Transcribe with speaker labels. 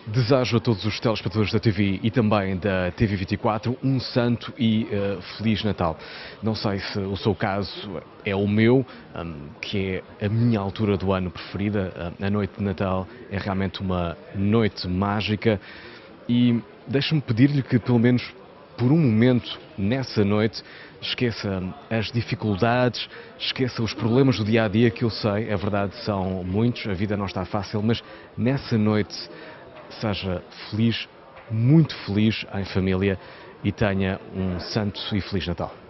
Speaker 1: Desejo a todos os telespectadores da TV e também da TV24 um santo e feliz Natal. Não sei se o seu caso é o meu, que é a minha altura do ano preferida. A noite de Natal é realmente uma noite mágica e deixe-me pedir-lhe que, pelo menos por um momento, nessa noite, esqueça as dificuldades, esqueça os problemas do dia-a-dia, que eu sei, é verdade, são muitos, a vida não está fácil, mas nessa noite seja feliz, muito feliz em família e tenha um santo e feliz Natal.